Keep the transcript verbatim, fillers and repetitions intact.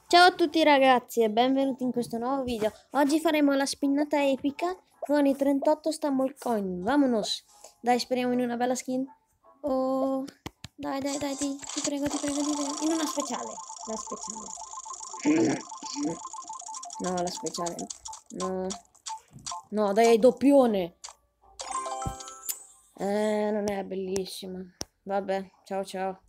Ciao a tutti ragazzi e benvenuti in questo nuovo video. Oggi faremo la spinnata epica con i trentotto Stumble Coin. Vamonos! Dai, speriamo in una bella skin. Oh, dai, dai, dai, ti, ti prego, ti prego, ti prego. In una speciale. La speciale. No, la speciale. No. No, dai, doppione. Eh, non è bellissima. Vabbè, ciao ciao.